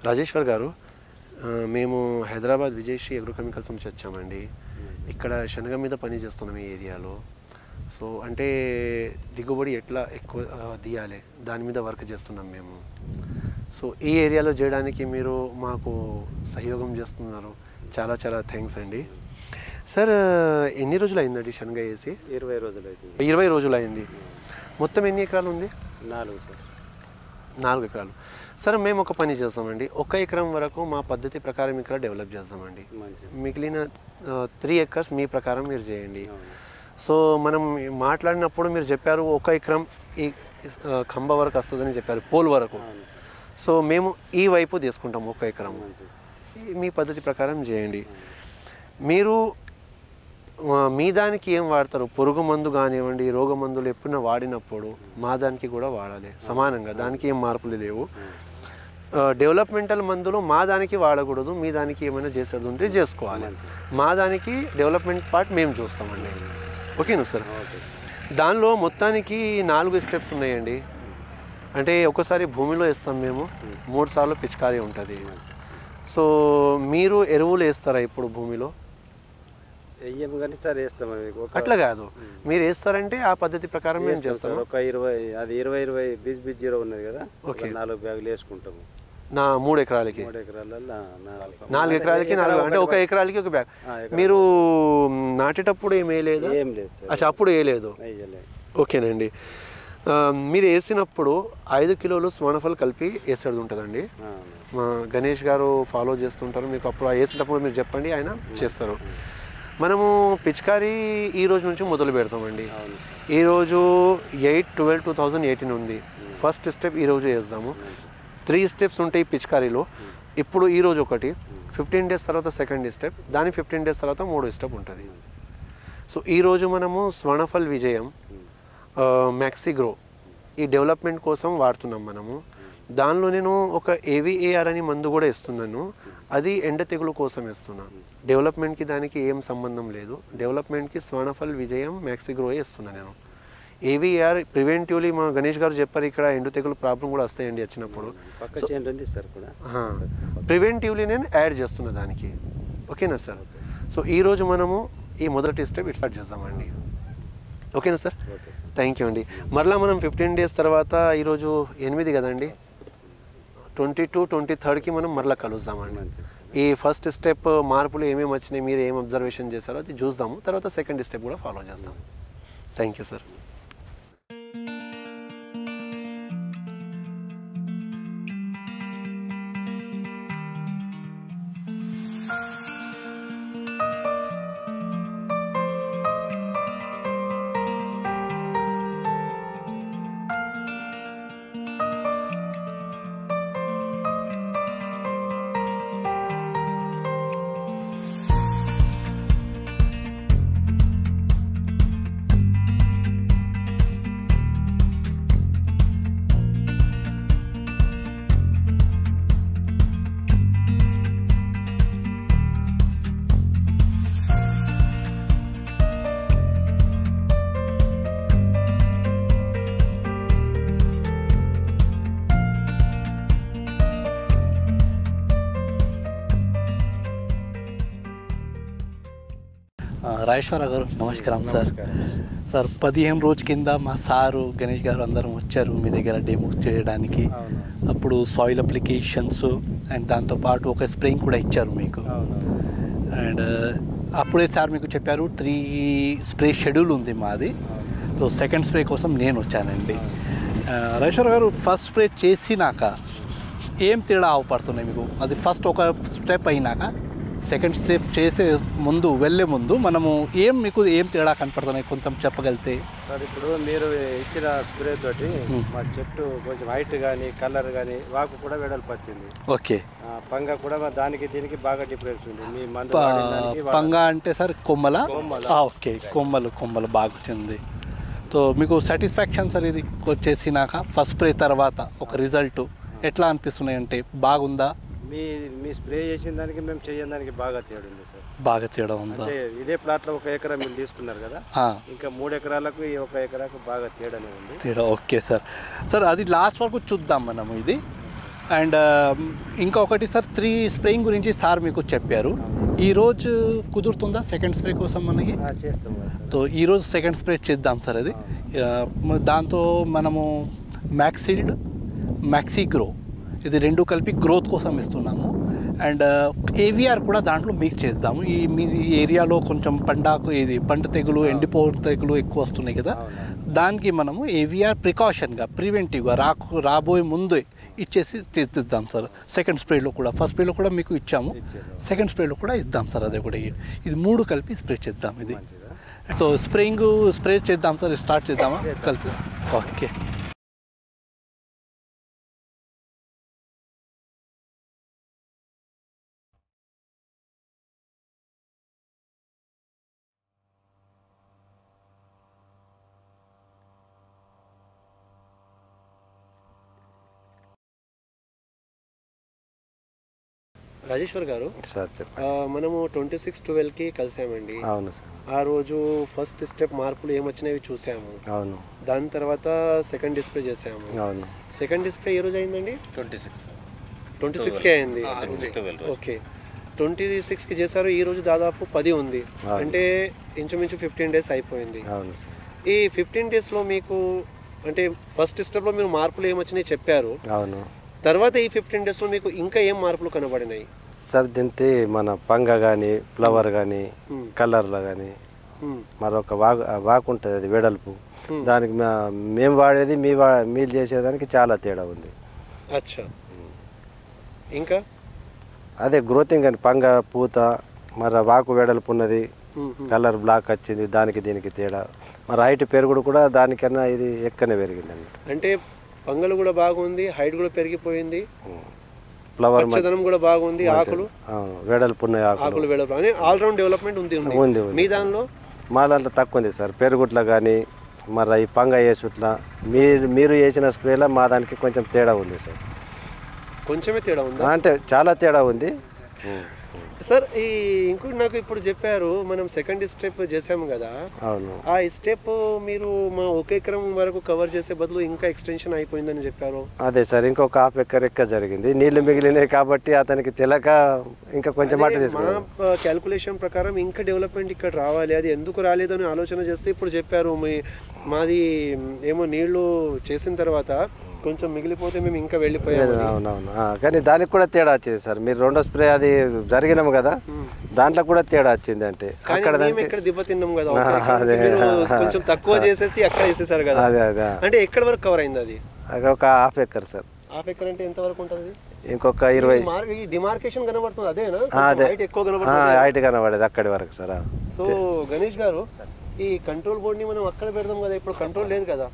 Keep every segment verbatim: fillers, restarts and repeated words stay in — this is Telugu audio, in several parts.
రాజేశ్వర్ గారు, మేము హైదరాబాద్ విజయశ్రీ అగ్రో కెమికల్స్ నుంచి వచ్చామండి. ఇక్కడ శనగ మీద పని చేస్తున్నాం ఈ ఏరియాలో. సో అంటే దిగుబడి ఎట్లా ఎక్కువ తీయాలి దాని మీద వర్క్ చేస్తున్నాం మేము. సో ఈ ఏరియాలో చేయడానికి మీరు మాకు సహయోగం చేస్తున్నారు, చాలా చాలా థ్యాంక్స్ అండి. సార్ ఎన్ని రోజులు అయిందండి శనగ వేసి? ఇరవై రోజులు అయింది. ఇరవై రోజులు అయింది. మొత్తం ఎన్ని ఎకరాలు ఉంది? నాలుగు సార్. నాలుగు ఎకరాలు. సరే మేము ఒక పని చేస్తామండి, ఒక ఎకరం వరకు మా పద్ధతి ప్రకారం ఇక్కడ డెవలప్ చేస్తామండి. మిగిలిన త్రీ ఎకర్స్ మీ ప్రకారం మీరు చేయండి. సో మనం మాట్లాడినప్పుడు మీరు చెప్పారు ఒక ఎకరం ఈ కంబ వరకు వస్తుందని చెప్పారు, పోల్ వరకు. సో మేము ఈ వైపు తీసుకుంటాం ఒక ఎకరం, మీ పద్ధతి ప్రకారం చేయండి. మీరు మీ దానికి ఏం వాడతారు? పురుగు మందు కానివ్వండి, రోగ మందులు ఎప్పుడైనా వాడినప్పుడు మా దానికి కూడా వాడాలి సమానంగా, దానికి ఏం మార్పులు లేవు. డెవలప్మెంటల్ మందులు మా దానికి వాడకూడదు, మీ దానికి ఏమైనా చేసేది ఉంటే చేసుకోవాలి. మా దానికి డెవలప్మెంట్ పార్ట్ మేము చూస్తామండి. ఓకేనా సార్? దానిలో మొత్తానికి నాలుగు స్టెప్స్ ఉన్నాయండి. అంటే ఒకసారి భూమిలో వేస్తాం మేము, మూడు సార్లు పిచికారీ ఉంటుంది. సో మీరు ఎరువులు వేస్తారా ఇప్పుడు భూమిలో? వేయము కానీ సార్ వేస్తాం. అట్లా కాదు, మీరు వేస్తారంటే ఆ పద్ధతి ప్రకారం మేము చేస్తాం. ఒక ఇరవై అది ఇరవై ఇరవై బీజ్ బీజ్ జీరో ఉన్నది కదా, ఓకే, నాలుగు బ్యాగులు వేసుకుంటాము. నా మూడు ఎకరాలకి మూడు ఎకరాలలో నాలుగు ఎకరాలకి నాలుగు, అంటే ఒక ఎకరాలకి ఒక బ్యాగ్. మీరు నాటేటప్పుడు ఏం వేయలేదు? ఏం లేదు. అచ్చా, అప్పుడు వేయలేదు. ఓకేనండి. మీరు వేసినప్పుడు ఐదు కిలోలు స్వర్ణఫల్ కలిపి వేసేది ఉంటుందండి. మా గణేష్ గారు ఫాలో చేస్తుంటారు, మీకు అప్పుడు వేసేటప్పుడు మీరు చెప్పండి, ఆయన చేస్తారు. మనము పిచికారీ ఈ రోజు నుంచి మొదలు పెడతామండి. ఈరోజు eight twelve two thousand eighteen ఉంది. ఫస్ట్ స్టెప్ ఈరోజు వేద్దాము. త్రీ స్టెప్స్ ఉంటాయి పిచికారీలో. ఇప్పుడు ఈరోజు ఒకటి, ఫిఫ్టీన్ డేస్ తర్వాత సెకండ్ స్టెప్, దాని ఫిఫ్టీన్ డేస్ తర్వాత మూడో స్టెప్ ఉంటుంది. సో ఈరోజు మనము స్వర్ణఫల్ విజయం, మ్యాక్సిగ్రో ఈ డెవలప్మెంట్ కోసం వాడుతున్నాం మనము. దానిలో నేను ఒక ఏవిఏఆర్ అని మందు కూడా ఇస్తున్నాను, అది ఎండ తెగులు కోసం ఇస్తున్నాను. డెవలప్మెంట్కి దానికి ఏం సంబంధం లేదు. డెవలప్మెంట్కి స్వర్ణఫల్ విజయం మ్యాక్సిగ్రో ఇస్తున్నాను నేను. ఏవిఆర్ ప్రివెంటివ్లీ మా గణేష్ గారు చెప్పారు, ఇక్కడ ఎండు తెగులు ప్రాబ్లం కూడా వస్తాయండి వచ్చినప్పుడు. ప్రివెంటివ్లీ నేను యాడ్ చేస్తున్నా దానికి. ఓకేనా సార్? సో ఈరోజు మనము ఈ మొదటి స్టెప్ ఇట్ స్టార్ట్ చేద్దామండి. ఓకేనా సార్? థ్యాంక్ యూ అండి. మరలా మనం ఫిఫ్టీన్ డేస్ తర్వాత ఈరోజు ఎనిమిది కదండి, ట్వంటీ టూ ట్వంటీ థర్డ్కి మనం మరలా కలుద్దామండి. ఈ ఫస్ట్ స్టెప్ మార్పులు ఏమేమి వచ్చినాయి, మీరు ఏం అబ్జర్వేషన్ చేశారో అది చూద్దాము. తర్వాత సెకండ్ స్టెప్ కూడా ఫాలో చేస్తాం. Thank you sir. రాజేశ్వర గారు నమస్కారం సార్. సార్ పదిహేను రోజు కింద మా సారు గణేష్ గారు అందరం వచ్చారు మీ దగ్గర డెమో చేయడానికి. అప్పుడు సాయిల్ అప్లికేషన్స్ అండ్ దాంతోపాటు ఒక స్ప్రేయింగ్ కూడా ఇచ్చారు మీకు. అండ్ అప్పుడే సార్ మీకు చెప్పారు త్రీ స్ప్రే షెడ్యూల్ ఉంది మాది. సో సెకండ్ స్ప్రే కోసం నేను వచ్చానండి. రాజేశ్వర గారు ఫస్ట్ స్ప్రే చేసినాక ఏం తేడా అవపడుతున్నాయి మీకు? అది ఫస్ట్ ఒక స్టెప్ అయినాక సెకండ్ స్టెప్ చేసే ముందు వెళ్ళే ముందు మనము ఏం మీకు ఏం తేడా కనపడుతున్నాయి కొంచెం చెప్పగలితే సార్? ఇప్పుడు మీరు ఇచ్చిన స్ప్రే తోటి మా చెట్టు కొంచెం హైట్ కానీ కలర్ కానీ వాకు కూడా వెడల్పు వచ్చింది. ఓకే, పంగ కూడా దానికి దీనికి బాగా డిఫరెన్స్ ఉంది. మీ మందు పంగ అంటే సార్ కొమ్మల? ఓకే, కొమ్మలు కొమ్మలు బాగా వచ్చింది. సో మీకు సాటిస్ఫాక్షన్ సార్ ఇది చేసినాక ఫస్ట్ స్ప్రే తర్వాత ఒక రిజల్ట్ ఎట్లా అనిపిస్తున్నాయి? అంటే బాగుందా? మీ మీ స్ప్రే చేసిన దానికి మేము చేయని దానికి బాగా తేడా ఉంది సార్. బాగా తేడా ఉందా? అంటే ఇదే ప్లాట్లో ఒక ఎకరా మీరు తీసుకున్నారు కదా, ఇంకా మూడు ఎకరాలకు ఈ ఒక ఎకరాకు బాగా తేడానే ఉంది. తేడా ఓకే సార్. సార్ అది లాస్ట్ వరకు చూద్దాం మనం. ఇది అండ్ ఇంకొకటి సార్ త్రీ స్ప్రేయింగ్ గురించి సార్ మీకు చెప్పారు. ఈరోజు కుదురుతుందా సెకండ్ స్ప్రే కోసం మనకి? చేస్తాం. సో ఈరోజు సెకండ్ స్ప్రే చేద్దాం సార్. అది దాంతో మనము మ్యాక్సిల్డ్ మ్యాక్సీగ్రో ఇది రెండు కలిపి గ్రోత్ కోసం ఇస్తున్నాము. అండ్ ఏవిఆర్ కూడా దాంట్లో మిక్స్ చేద్దాము. ఈ మీ ఏరియాలో కొంచెం పండాకు ఇది పంట తెగులు ఎండిపో తెగులు ఎక్కువ వస్తున్నాయి కదా, దానికి మనము ఏవిఆర్ ప్రికాషన్గా ప్రివెంటివ్గా రాకు రాబోయే ముందే ఇచ్చేసి తీద్దాం సార్. సెకండ్ స్ప్రేలో కూడా ఫస్ట్ స్ప్రేలో కూడా మీకు ఇచ్చాము, సెకండ్ స్ప్రేలో కూడా ఇద్దాం సార్. అదే కూడా ఇది మూడు కలిపి స్ప్రే చేద్దాం. ఇది సో స్ప్రేయింగ్ స్ప్రే చేద్దాం సార్. స్టార్ట్ చేద్దామా కలిపి? ఓకే. రాజేశ్వర్ గారు సార్ చెప్పండి. మనము ట్వంటీ సిక్స్ ట్వెల్వ్కి కలిసామండి. అవును సార్. ఆ రోజు ఫస్ట్ స్టెప్ మార్పులు ఏమొచ్చినవి చూసాము. అవును. దాని తర్వాత సెకండ్ డిస్ప్లే చేసాము. అవును. సెకండ్ డిస్ప్లే ఏ రోజు అయిందండి? ట్వంటీ సిక్స్ ట్వంటీ సిక్స్కే అయింది. ఓకే, ట్వంటీ సిక్స్కి చేశారు. ఈ రోజు దాదాపు పది ఉంది, అంటే ఇంచుమించు ఫిఫ్టీన్ డేస్ అయిపోయింది. అవును. ఈ ఫిఫ్టీన్ డేస్లో మీకు అంటే ఫస్ట్ స్టెప్లో మీరు మార్పులు ఏమొచ్చినాయి చెప్పారు. అవును. తర్వాత ఈ ఫిఫ్టీన్ డేస్లో మీకు ఇంకా ఏం మార్పులు కనబడినాయి? సార్ దింతే మన పంగ కానీ ఫ్లవర్ కానీ కలర్లో కానీ మరొక వాగు వాకు ఉంటుంది, అది వెడల్పు. దానికి మేము వాడేది మీ వా మీరు చేసేదానికి చాలా తేడా ఉంది. అచ్చా. ఇంకా అదే గ్రోతింగ్ అని పంగ పూత మరి వాకు వెడల్పు ఉన్నది, కలర్ బ్లాక్ వచ్చింది, దానికి దీనికి తేడా. మరి హైట్ పెరుగుడు కూడా దానికన్నా ఇది ఎక్కనే పెరిగిందండి. అంటే పంగలు కూడా బాగుంది, హైట్ కూడా పెరిగిపోయింది, ఫ్లవర్ పచ్చదనం కూడా బాగుంది, ఆకులు వెడల్పు ఉన్నాయి, ఆకులు వెడల్పు అని ఆల్ రౌండ్ డెవలప్మెంట్ ఉంది. ఉంది. మీ దానిలో మా దాంట్లో తక్కువ ఉంది సార్. పెరుగుట్ల కానీ మరి ఈ పంగ వేసుట్లా మీరు మీరు వేసిన స్ప్రేలో మా దానికి కొంచెం తేడా ఉంది సార్. కొంచెమే తేడా ఉంది అంటే చాలా తేడా ఉంది సార్. ఈ ఇంకోటి నాకు ఇప్పుడు చెప్పారు, మనం సెకండ్ స్టెప్ చేసాము కదా. అవును. ఆ స్టెప్ మీరు మా ఒక ఎకరం వరకు కవర్ చేసే బదులు ఇంకా ఎక్స్టెన్షన్ అయిపోయిందని చెప్పారు. అదే సార్, ఇంకొక హాఫ్ ఎకర్ ఎక్క జరిగింది. నీళ్లు మిగిలినాయి కాబట్టి అతనికి తెలక ఇంకా కొంచెం మాట తీసుకున్నాం. మా క్యాల్కులేషన్ ప్రకారం ఇంకా డెవలప్మెంట్ ఇక్కడ రావాలి, అది ఎందుకు రాలేదని ఆలోచన చేస్తే ఇప్పుడు చెప్పారు మీ మాది ఏమో నీళ్లు చేసిన తర్వాత కొంచెం మిగిలిపోతే మేము ఇంకా వెళ్ళిపోయాము. అవునవును. కానీ దానికి కూడా తేడా వచ్చింది సార్. మీరు రెండో స్ప్రే అది జరిగినాము కదా, దాంట్లో కూడా తేడా వచ్చింది. అంటే అక్కడ ఇక్కడ దెబ్బతిన్నాం కదా, కొంచెం తక్కువ చేసేసి అక్కడ వేసేసారు కదా. అదే అదే. అంటే ఎక్కడ వరకు కవర్ అయింది అది? ఒక half acre sir. Half acre అంటే ఎంత వరకు ఉంటుంది? ఇంకొక ఇరవై. డిమార్కేషన్ కనబడుతుంది అదేనా? అదే, ఎక్కువ కనబడుతుంది, హైట్ కనబడేది అక్కడి వరకు సార్. సో గణేష్ గారు, ఈ కంట్రోల్ బోర్డ్ ని మనం అక్కడ పెడదాం కదా, ఇప్పుడు కంట్రోల్ లేదు కదా.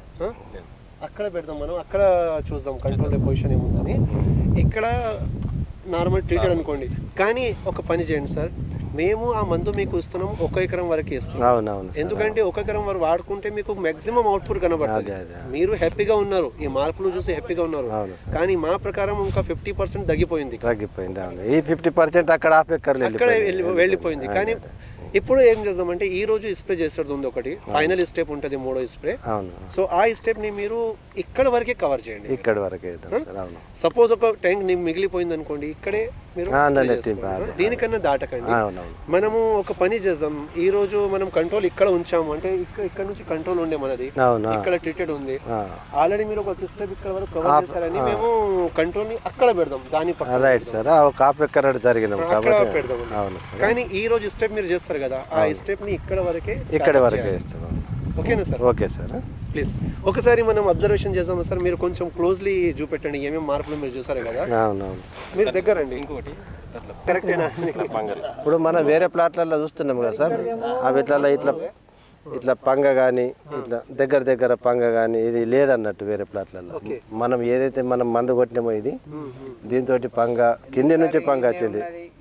అక్కడ పెడదాం, మనం అక్కడ చూద్దాం కంట్రోల్ పొజిషన్ ఏముందని. ఇక్కడ నార్మల్ ట్రీటెడ్ అనుకోండి, కానీ ఒక పని చేయండి సార్, మేము ఆ మందు మీకు ఇస్తున్నాం ఒక ఎకరం వరకు ఇస్తున్నాం. ఎందుకంటే ఒక ఎకరం వరకు వాడుకుంటే మీకు మాక్సిమం అవుట్పుట్ కనబడుతుంది. మీరు హ్యాపీగా ఉన్నారు, ఈ మార్పులు చూసి హ్యాపీగా ఉన్నారు. కానీ మా ప్రకారం ఇంకా ఫిఫ్టీ పర్సెంట్ తగ్గిపోయింది తగ్గిపోయింది ఈ ఫిఫ్టీ పర్సెంట్ అక్కడ హాఫ్ ఎకర్ అక్కడ వెళ్ళిపోయింది. కానీ ఇప్పుడు ఏం చేద్దామంటే ఈ రోజు స్ప్రే చేసేది ఉంది ఒకటి, ఫైనల్ స్టెప్ ఉంటుంది మూడో స్ప్రే. సో ఆ స్టెప్ ని మీరు ఇక్కడ వరకే కవర్ చేయండి. ఇక్కడ వరకే. సపోజ్ ఒక ట్యాంక్ మిగిలిపోయింది అనుకోండి, ఇక్కడే మీరు దీనికన్నా దాటకండి. మనము ఒక పని చేద్దాం, ఈ రోజు మనం కంట్రోల్ ఇక్కడ ఉంచాము అంటే ఇక్కడ నుంచి కంట్రోల్ ఉండే మనది, ఇక్కడ ట్రీటెడ్ ఉంది ఆల్రెడీ. మీరు ఒక స్టెప్ ఇక్కడ వరకు కవర్ చేశారని మేము కంట్రోల్ ని అక్కడ పెడదాం, దాని పక్కన రైట్ సార్. ఒక హాఫ్ ఎకర్ జరిగిన పెడదాం. కానీ ఈ రోజు స్టెప్ మీరు చేస్తారు కదా, ఆ స్టెప్ ని ఇక్కడ వరకే ఇక్కడ వరకే ఇస్తాం. ఓకేనా సార్? Okay sir. ప్లీజ్ ఒకసారి మనం అబ్జర్వేషన్ చేద్దాం సార్. మీరు కొంచెం క్లోజ్లీ చూపెట్టండి, ఏమేమి మార్పులు మీరు చూసారు కదా. అవునవును. మీరు దగ్గర అండి. ఇంకోటి కరెక్టేనా? ఇప్పుడు మనం వేరే ప్లాట్లలో చూస్తున్నాం కదా సార్, అవి ఇట్లా ఇట్లా ఇట్లా పంగ కానీ ఇట్లా దగ్గర దగ్గర పంగ కానీ ఇది లేదన్నట్టు వేరే ప్లాట్లలో. మనం ఏదైతే మనం మందు కొట్టినామో ఇది దీంతో పంగ కింది నుంచి పంగ వచ్చింది.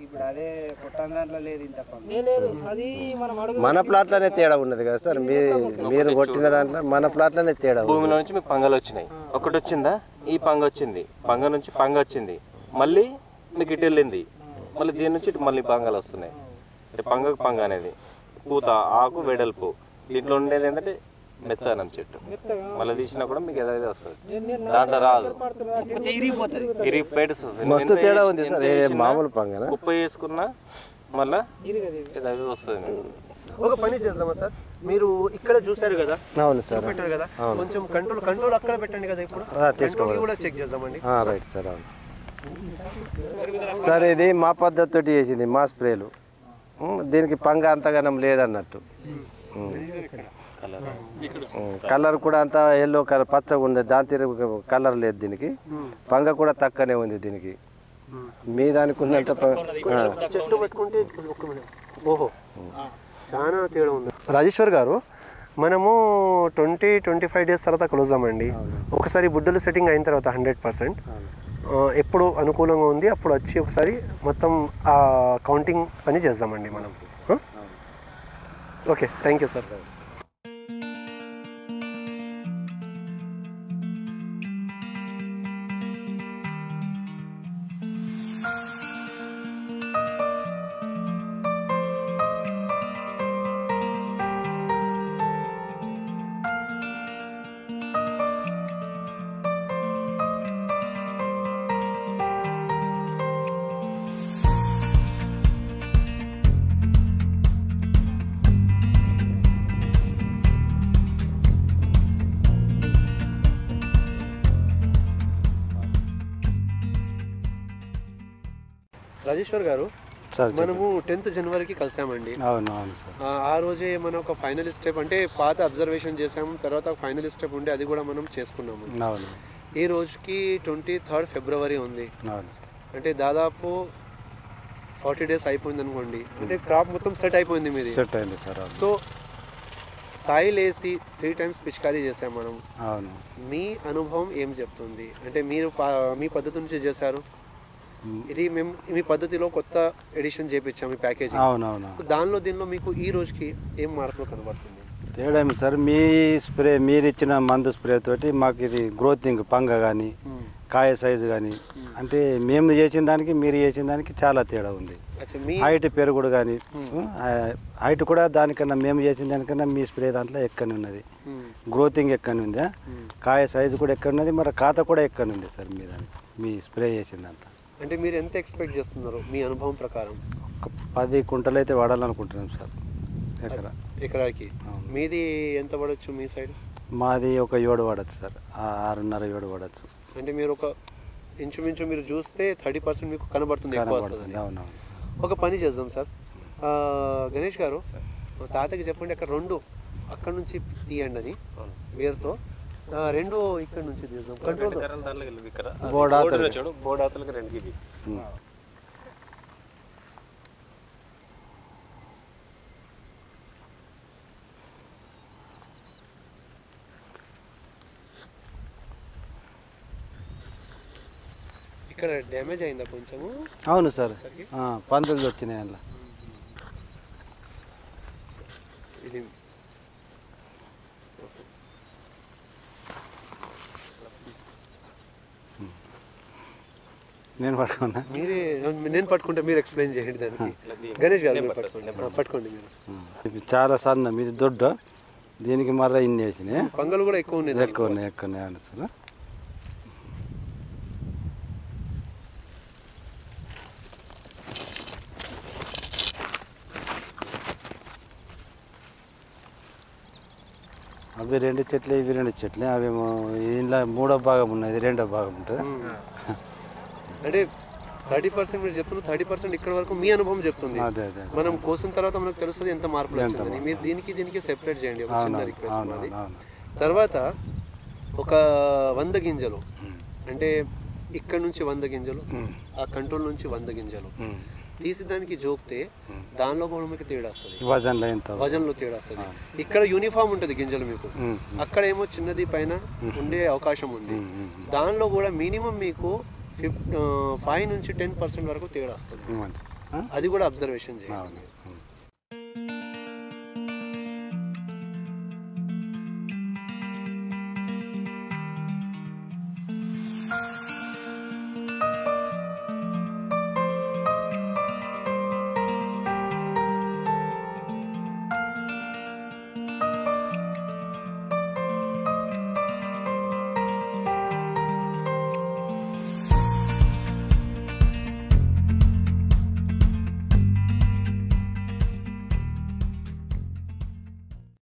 మన ప్లాట్లోనే తేడా ఉన్నది కదా సార్, మీరు మీరు కొట్టిన దాంట్లో మన ప్లాట్లోనే తేడా. భూమిలో నుంచి మీకు పంగలు వచ్చినాయి, ఒకటి వచ్చిందా ఈ పంగ వచ్చింది, పంగ నుంచి పంగ వచ్చింది, మళ్ళీ మీకు ఇటు వెళ్ళింది, మళ్ళీ దీని నుంచి ఇటు మళ్ళీ పంగలు వస్తున్నాయి. అంటే పంగకు పంగ అనేది పూత ఆకు వెడల్పు. దీంట్లో ఉండేది ఏంటంటే మెత్తనం చెట్టు మళ్ళీ తీసినా కూడా మీకు ఏదైతే వస్తుంది దాంట్లో రాదు ఇరిగిపోయి మస్తు తేడా ఉంది సార్ మామూలు పంగ కుప్ప వేసుకున్నా మళ్ళీ ఏదైతే వస్తుంది. ఒక పని చేద్దామా సార్, మీరు ఇక్కడ చూసారు కదా, అవును సార్ పెట్టారు కదా, కొంచెం కంట్రోల్ కంట్రోల్ అక్కడ పెట్టండి కదా, ఇప్పుడు తీసుకోవాలి కూడా చెక్ చేద్దామండి. Right sir. అవును సార్, ఇది మా పద్ధతితో చేసింది మా స్ప్రేలు, దీనికి పంగ అంతగానం లేదన్నట్టు. కలర్ కూడా అంత ఎల్లో కలర్ పచ్చగా ఉంది, దాని తిరిగి కలర్ లేదు దీనికి. పంగ కూడా తక్కువనే ఉంది దీనికి. మీ దానికి ఉన్నంత చెట్టు పెట్టుకుంటే ఓహో చాలా తేడా ఉంది. రాజేశ్వర్ గారు, మనము ట్వంటీ ట్వంటీ ఫైవ్ డేస్ తర్వాత కలుద్దామండి. ఒకసారి బుడ్డలు సెట్టింగ్ అయిన తర్వాత హండ్రెడ్ పర్సెంట్ ఎప్పుడు అనుకూలంగా ఉంది అప్పుడు వచ్చి ఒకసారి మొత్తం ఆ కౌంటింగ్ పని చేద్దామండి మనం. Okay, thank you sir. Rajeshwar గారు, మనము టెన్త్ జనవరికి కలిసామండి. అవును అవును సార్. ఆ రోజే మనం ఒక ఫైనల్ స్టెప్ అంటే పాత అబ్జర్వేషన్ చేసాము, తర్వాత ఫైనల్ స్టెప్ ఉంటే అది కూడా మనం చేసుకున్నాము. అవును. ఈ రోజుకి ట్వంటీ థర్డ్ ఫిబ్రవరి ఉంది. అవును. అంటే దాదాపు ఫార్టీ డేస్ అయిపోయింది అనుకోండి. అంటే క్రాప్ మొత్తం సెట్ అయిపోయింది మీది. సెట్ అయింది సార్. సో సాయిల్ వేసి త్రీ టైమ్స్ పిచికారీ చేసాం మనం. అవును. మీ అనుభవం ఏం చెప్తుంది? అంటే మీరు మీ పద్ధతి నుంచి చేశారు, ఇది మేము మీ పద్ధతిలో కొత్త ఎడిషన్ చేపించాం ఈ ప్యాకేజ్. అవునవును. దానిలో దీనిలో మీకు ఈ రోజుకి ఏం మార్పులు కనబడుతుంది? తేడా ఏమి సార్, మీ స్ప్రే మీరు ఇచ్చిన మందు స్ప్రే తోటి మాకు ఇది గ్రోతింగ్ పంగ కానీ కాయ సైజు కానీ అంటే మేము చేసిన దానికి మీరు చేసిన దానికి చాలా తేడా ఉంది. హైట్ పెరుగుడు కానీ హైట్ కూడా దానికన్నా మేము చేసిన దానికన్నా మీ స్ప్రే దాంట్లో ఎక్కని ఉన్నది. గ్రోతింగ్ ఎక్కని ఉందా, కాయ సైజు కూడా ఎక్కడి ఉన్నది, మరి ఖాతా కూడా ఎక్కని ఉంది సార్ మీ దానికి మీ స్ప్రే చేసిన దాంట్లో. అంటే మీరు ఎంత ఎక్స్పెక్ట్ చేస్తున్నారు మీ అనుభవం ప్రకారం? ఒక పది కుంటలు అయితే వాడాలనుకుంటున్నాం సార్ ఎకరా ఎకరాకి. మీది ఎంత పడవచ్చు మీ సైడ్? మాది ఒక ఏడు పడచ్చు సార్, ఆరున్నర ఏడు పడచ్చు. అంటే మీరు ఒక ఇంచుమించు మీరు చూస్తే థర్టీ పర్సెంట్ మీకు కనబడుతుంది. అవునవును. ఒక పని చేద్దాం సార్, గణేష్ గారు తాతకి చెప్పండి అక్కడ రెండు అక్కడ నుంచి తీయండి అని వేరుతో, రెండు ఇక్కడ నుంచి తీద్దాం. ఇక్కడ డ్యామేజ్ అయిందా కొంచెము? అవును సార్, పందులు వచ్చినాయి అలా. ఇది నేను పట్టుకున్నా, మీరే నేను పట్టుకుంటే మీరు ఎక్స్ప్లెయిన్ చేయండి దానికి. గణేష్ గారు పట్టుకోండి మీరు. చాలా సన్న మీది దొడ్డ, దీనికి మళ్ళీ ఇన్ని వేసినాయి. పంగలు కూడా ఎక్కువ ఉన్నాయి. ఎక్కువ ఉన్నాయి ఎక్కువ ఉన్నాయి అవును సార్. అవి రెండు చెట్లు ఇవి రెండు చెట్లే, అవేమో ఇంట్లో మూడో భాగం ఉన్నది రెండో భాగం ఉంటుంది. అంటే థర్టీ పర్సెంట్ మీరు చెప్తున్నారు, థర్టీ పర్సెంట్ ఇక్కడ వరకు మీ అనుభవం చెప్తుంది. అదే అదే మనం కోసిన తర్వాత మనకు తెలుస్తుంది ఎంత మార్పులు వచ్చిందని. మీరు దీనికి దీనికి సెపరేట్ చేయండి, ఒక చిన్న రిక్వెస్ట్ ఉన్నది. తర్వాత ఒక వంద గింజలు అంటే ఇక్కడ నుంచి వంద గింజలు, ఆ కంట్రోల్ నుంచి వంద గింజలు తీసి దానికి జోక్తే దానిలో కూడా మీకు తేడా వస్తుంది, వజన్లో వజన్లో తేడా వస్తుంది. ఇక్కడ యూనిఫామ్ ఉంటుంది గింజలు మీకు, అక్కడ ఏమో చిన్నది పైన ఉండే అవకాశం ఉంది. దానిలో కూడా మినిమం మీకు ఫిఫ్ ఫైవ్ నుంచి టెన్ పర్సెంట్ వరకు తేడా వస్తుంది. అది కూడా అబ్జర్వేషన్ చేయాలి.